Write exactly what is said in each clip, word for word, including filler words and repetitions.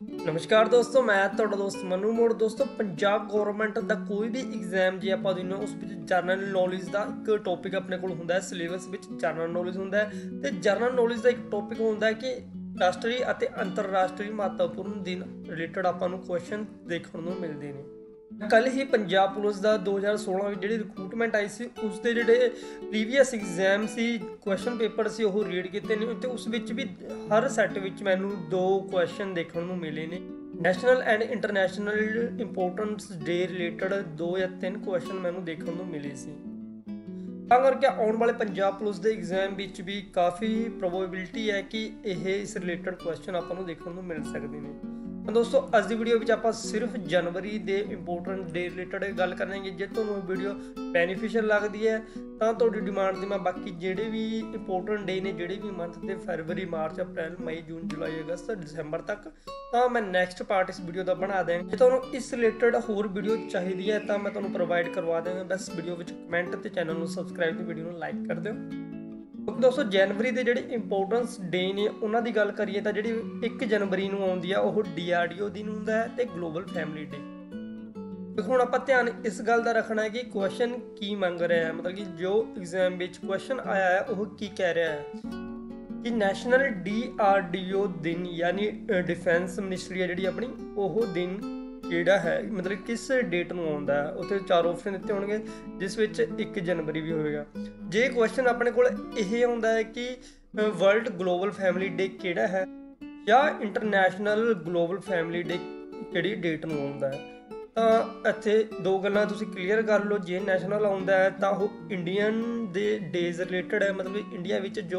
नमस्कार दोस्तों, मैं तुहाडा दोस्त मनु मोड़। दोस्तों, पंजाब गौरमेंट का कोई भी एग्जाम जे आपां दिन्ने उस विच जनरल नॉलेज का एक टॉपिक अपने कोल हुंदा है। सिलेबस विच जनरल नॉलेज हुंदा है ते जनरल नॉलेज का एक टॉपिक हुंदा है कि राष्ट्रीय अते अंतरराष्ट्रीय महत्वपूर्ण दिन रिलेटेड आपां नूं क्वेश्चन देखण नूं मिलदे ने। कल ही पंजाब पुलिस का दो हज़ार सोलह में जिहड़ी रिक्रूटमेंट आई सी उसके जिहड़े प्रीवियस एग्जाम सी क्वेश्चन पेपर से वो रीड किए ने ते उस विच भी हर सैट विच मैनूं दो क्वेश्चन देखण नूं मिले ने। National and international importance day related दो या तीन क्वेश्चन मैनूं देखण नूं मिले सी। ਤਾਂ ਕਰਕੇ ਆਉਣ ਵਾਲੇ पंजाब पुलिस के एग्जाम ਵਿੱਚ भी काफ़ी प्रोबेबिलिटी है कि यह इस रिलेटेड क्वेश्चन ਆਪਾਂ ਨੂੰ ਦੇਖਣ ਨੂੰ ਮਿਲ ਸਕਦੇ ਨੇ। ਤਾਂ ਦੋਸਤੋ, ਅੱਜ ਦੀ ਵੀਡੀਓ ਵਿੱਚ ਆਪਾਂ ਸਿਰਫ ਜਨਵਰੀ ਦੇ ਇੰਪੋਰਟੈਂਟ ਡੇ ਰਿਲੇਟਡ ਗੱਲ ਕਰਾਂਗੇ। ਜੇ ਤੁਹਾਨੂੰ ਇਹ ਵੀਡੀਓ ਬੈਨੀਫੀਸ਼ੀਅਲ ਲੱਗਦੀ ਹੈ ਤਾਂ ਤੁਹਾਡੀ ਡਿਮਾਂਡ ਤੇ ਮੈਂ ਬਾਕੀ ਜਿਹੜੇ ਵੀ ਇੰਪੋਰਟੈਂਟ ਡੇ ਨੇ ਜਿਹੜੇ ਵੀ ਮੰਥ ਦੇ ਫਰਵਰੀ, ਮਾਰਚ, ਅਪ੍ਰੈਲ, ਮਈ, ਜੂਨ, ਜੁਲਾਈ, ਅਗਸਤ, ਦਸੰਬਰ ਤੱਕ ਤਾਂ ਮੈਂ ਨੈਕਸਟ ਪਾਰਟ ਇਸ ਵੀਡੀਓ ਦਾ ਬਣਾ ਦਿਆਂਗਾ। ਜੇ ਤੁਹਾਨੂੰ ਇਸ ਰਿਲੇਟਡ ਹੋਰ ਵੀਡੀਓ ਚਾਹੀਦੀ ਹੈ ਤਾਂ ਮੈਂ ਤੁਹਾਨੂੰ ਪ੍ਰੋਵਾਈਡ ਕਰਵਾ ਦਿਆਂਗਾ। ਬਸ ਵੀਡੀਓ ਵਿੱਚ ਕਮੈਂਟ ਤੇ ਚੈਨਲ ਨੂੰ ਸਬਸਕ੍ਰਾਈਬ ਤੇ ਵੀਡੀਓ ਨੂੰ ਲਾਈਕ ਕਰ ਦਿਓ। दोस्तों, जनवरी के जोड़े इंपोर्टेंस डे ने उन्होंने गल करिए तो जी एक जनवरी को आती है वह डी आर डी ओ दिन होंगे तो ग्लोबल फैमिली डे। हुण आपां ध्यान इस गल का रखना है कि क्वेश्चन की मंग रहा है, मतलब कि जो एग्जाम में क्वेश्चन आया है वह की कह रहा है कि national D R D O दिन यानी डिफेंस मिनिस्ट्री है जी अपनी वह दिन किहड़ा है, मतलब किस डेट में आता है। उत्थे चार ऑप्शन दिते होंगे जिस विच एक जनवरी भी होएगा। जे क्वेश्चन अपने कोल यह आता है कि वर्ल्ड ग्लोबल फैमिली डे किहड़ा है या इंटरनैशनल ग्लोबल फैमिली डे किहड़ी डेट में आता है ਤਾਂ ਇੱਥੇ ਦੋ ਗੱਲਾਂ ਤੁਸੀਂ ਕਲੀਅਰ ਕਰ ਲਓ। ਜੇ ਨੈਸ਼ਨਲ ਆਉਂਦਾ ਹੈ ਤਾਂ ਉਹ ਇੰਡੀਅਨ ਦੇ ਡੇਜ਼ ਰਿਲੇਟਡ ਹੈ, ਮਤਲਬ ਇੰਡੀਆ ਵਿੱਚ ਜੋ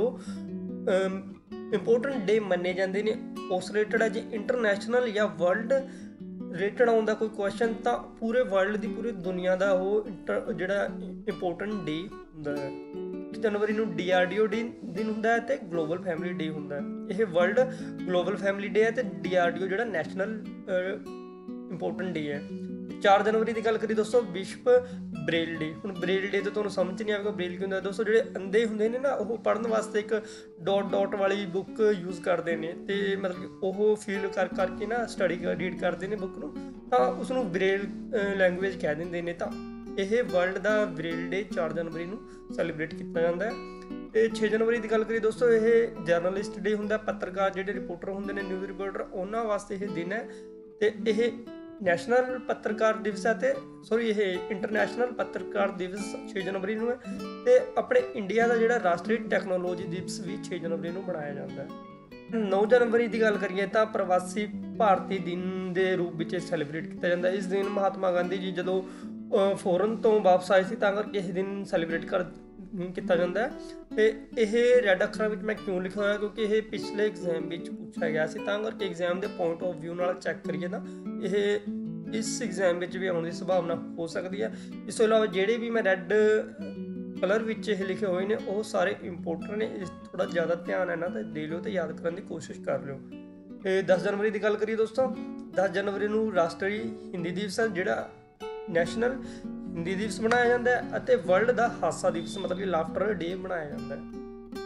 ਇੰਪੋਰਟੈਂਟ ਡੇ ਮੰਨੇ ਜਾਂਦੇ ਨੇ ਉਸ ਰਿਲੇਟਡ ਹੈ। ਜੇ ਇੰਟਰਨੈਸ਼ਨਲ ਜਾਂ ਵਰਲਡ ਰਿਲੇਟਡ ਆਉਂਦਾ ਕੋਈ ਕੁਐਸਚਨ ਤਾਂ ਪੂਰੇ ਵਰਲਡ ਦੀ ਪੂਰੀ ਦੁਨੀਆ ਦਾ ਉਹ ਜਿਹੜਾ ਇੰਪੋਰਟੈਂਟ ਡੇ ਹੁੰਦਾ ਹੈ। ਜਨਵਰੀ ਨੂੰ D R D O day ਦਿਨ ਹੁੰਦਾ ਹੈ ਤੇ ਗਲੋਬਲ ਫੈਮਿਲੀ ਡੇ ਹੁੰਦਾ ਹੈ। ਇਹ ਵਰਲਡ ਗਲੋਬਲ ਫੈਮਿਲੀ ਡੇ ਹੈ ਤੇ ਡੀ ਆਰ ਡੀ ਓ ਜਿਹੜਾ ਨੈਸ਼ਨਲ ਇੰਪੋਰਟੈਂਟ ਡੇ ਹੈ। ਚਾਰ जनवरी की गल करिए दोस्तों, विश्व ब्रेल डे। हुण ब्रेल डे तो तुहानूं समझ नहीं आएगा ब्रेल की हुंदा। दोस्तों, जिहड़े अंधे हुंदे ने ना वो पढ़न वास्ते एक डॉट डॉट वाली बुक यूज़ करते हैं ते मतलब कि वो फील कर करके ना स्टडी रीड करते हैं बुक नूं तां उसनूं ब्रेल लैंगुएज कह दिंदे ने। तां यह वर्ल्ड का ब्रेल डे चार जनवरी नूं सैलीब्रेट किया जाता है। ते छे जनवरी की गल करिए दोस्तों, यह जर्नलिस्ट डे हुंदा। पत्रकार जिहड़े रिपोर्टर हुंदे ने न्यूज़ रिपोर्टर उन्हां वास्ते यह दिन है। ते यह नैशनल पत्रकार दिवस है तो सॉरी यह इंटरनैशनल पत्रकार दिवस छे जनवरी को है। तो अपने इंडिया का जोड़ा राष्ट्रीय टैक्नोलॉजी दिवस भी छे जनवरी को मनाया जाता है। नौ जनवरी की गल करिए तो प्रवासी भारती दिन के रूप में सैलीब्रेट किया जाता है। इस दिन महात्मा गांधी जी जो फॉरन तो वापस आए थे करके इस दिन सैलीब्रेट कर किया जाता है। तो यह रैड अखर में मैं क्यों लिखा हुआ क्योंकि यह पिछले एग्जाम में पूछा गया से करके एग्जाम के पॉइंट ऑफ व्यू नाल चैक करिए ना यह इस एग्जाम में भी आने की संभावना हो सकती है। इस तो इलावा जोड़े भी मैं रैड कलर में यह लिखे हुए हैं वो सारे इंपोर्टेंट ने। थोड़ा ज़्यादा ध्यान है ना तो दे लो तो याद करने की कोशिश कर लो। दस जनवरी की गल करिए दोस्तों, दस जनवरी को राष्ट्रीय हिंदी दिवस है जोड़ा नैशनल हिंदी दिवस मनाया जाता है और वर्ल्ड का हासा दिवस मतलब कि लाफ्टर डे मनाया जाता है।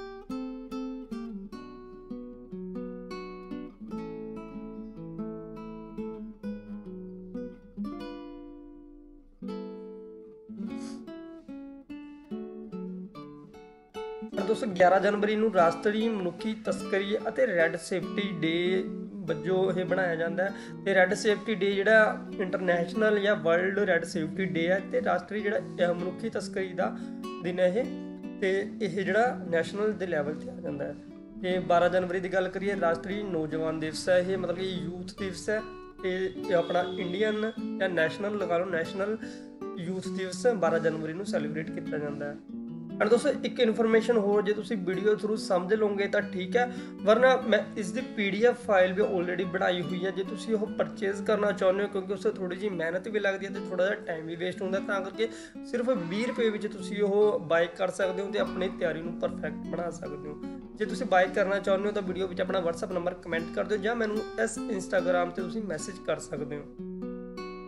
दोस्तों, ग्यारह जनवरी को राष्ट्रीय मनुखी तस्करी और रैड सेफ्टी डे वजों यह बनाया जाता है। तो रैड सेफ्टी डे जोड़ा इंटरनैशनल या वर्ल्ड रैड सेफ्टी डे है तो राष्ट्रीय जोड़ा मनुखी तस्करी का दिन है तो यह जोड़ा नैशनल के लैवल पर आ जाता है। तो बारह जनवरी की गल करिए राष्ट्रीय नौजवान दिवस है, ये मतलब कि यूथ दिवस है। ये अपना इंडियन या नैशनल लगा लो नैशनल यूथ दिवस बारह जनवरी को सैलीब्रेट किया जाता है। और दोस्तों, एक इन्फॉर्मेशन हो जो तुम वीडियो थ्रू समझ लोगे तो ठीक है, वरना मैं इसकी पी डी एफ फाइल भी ऑलरेडी बनाई हुई है। जो तुम परचेज करना चाहते हो क्योंकि उससे थोड़ी जी मेहनत भी लगती है तो थोड़ा जहा टाइम भी वेस्ट होता है करके सिर्फ बीस रुपये में तुम बाय कर सकते हो तो अपनी तैयारी को परफेक्ट बना सकते हो। जो तुम बाय करना चाहते हो तो वीडियो में अपना व्हाट्सएप नंबर कमेंट कर दो या मैनू इस इंस्टाग्राम पर तुम मैसेज कर सकते हो।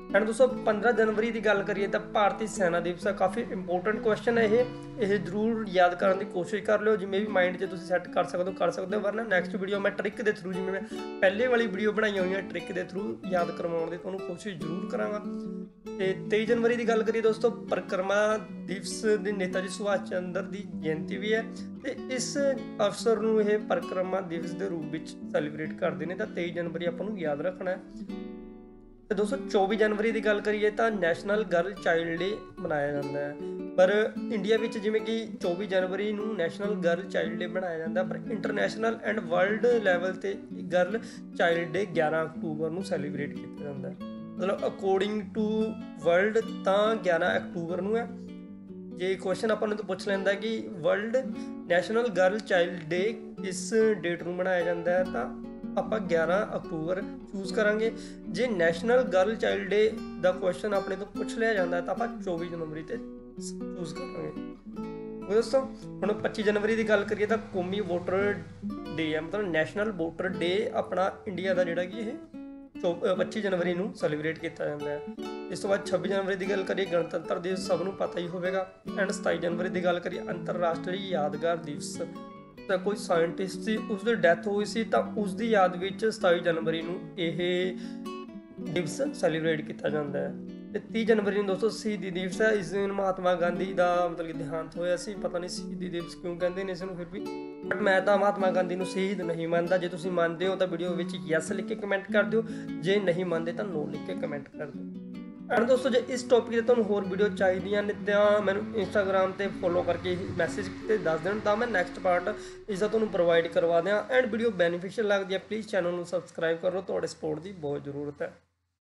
एंड दोस्तों पंद्रह जनवरी की गल करिए तो भारतीय सेना दिवस है। काफ़ी इंपोर्टेंट क्वेश्चन है ये ये जरूर याद करने की कोशिश कर लो, जिमें भी माइंड 'ਚ ਤੁਸੀਂ सैट कर सकते हो कर सकते हो, वरना नैक्सट वीडियो मैं ट्रिक के थ्रू जिमें मैं पहले वाली वीडियो बनाई हुई है ट्रिक के थ्रू याद करवाने की तुहानूं कोशिश जरूर करांगा। तो तेईस जनवरी की गल करिए दोस्तों परिक्रमा दिवस दी नेता जी सुभाष चंद्र की जयंती भी है, तो इस अवसर नूं ये परिक्रमा दिवस के रूप में सैलीब्रेट करते हैं। तो तेईस जनवरी आपां नूं याद रखना है। तो दोस्तों चौबीस जनवरी की गल करिए तो नैशनल गर्ल चाइल्ड डे मनाया जाता है, पर इंडिया में जिमें कि चौबीस जनवरी नूं नैशनल गर्ल चाइल्ड डे मनाया जाता है, पर इंटरनैशनल एंड वर्ल्ड लैवल ते गर्ल चाइल्ड डे ग्यारह अक्टूबर नूं सैलीब्रेट किया जाता है। मतलब अकॉर्डिंग टू वर्ल्ड तो ग्यारह अक्टूबर नूं है। जे क्वेश्चन अपन तो पूछ लेंदा कि world national girl child day किस डेट नूं मनाया जाता है, तो ਆਪਾਂ ग्यारह अक्टूबर चूज़ करांगे। जे नैशनल गर्ल चाइल्ड डे का क्वेश्चन अपने तो पुछ लिया जाता है तो आप चौबीस जनवरी ते चूज़ करांगे। दोस्तों हुण पच्चीस जनवरी की गल करिए तो कौमी वोटर डे है, मतलब नैशनल वोटर डे अपना इंडिया का जिहड़ा कि चौ पच्चीस जनवरी नूं सैलीब्रेट किया जाता है। इस तो बाद छब्बीस जनवरी की गल करिए गणतंत्र दिवस सबनूं पता ही होगा। एंड सताई जनवरी की गल करिए अंतरराष्ट्रीय यादगार दिवस, कोई साइंटिस्ट सी उसकी डैथ हुई सी तो उसकी याद में सताई जनवरी नूं यह दिवस सैलीब्रेट किया जाता है। तीस जनवरी दोस्तों शहीदी दिवस है। इस दिन महात्मा गांधी का मतलब कि देहांत होया सी, पता नहीं शहीदी दिवस क्यों कहते हैं इसनूं, फिर भी बट मैं तो महात्मा गांधी नूं शहीद नहीं मानता। जे तुसीं मानते हो तो वीडियो में यस लिख के कमेंट कर दो, जे नहीं मानते तो नो लिख के कमेंट कर दो। एंड दोस्तों जो इस टॉपिक से तुहानूं होर वीडियो चाहिए ने तो मैनूं इंस्टाग्राम पर फॉलो करके मैसेज ते दस देण तां मैं नैक्सट पार्ट इसका तुहानूं प्रोवाइड करवा दियां। एंड वीडियो बेनीफिशियल लगती है प्लीज़ चैनल नूं सबसक्राइब करो, तुहाडे सपोर्ट की बहुत जरूरत है।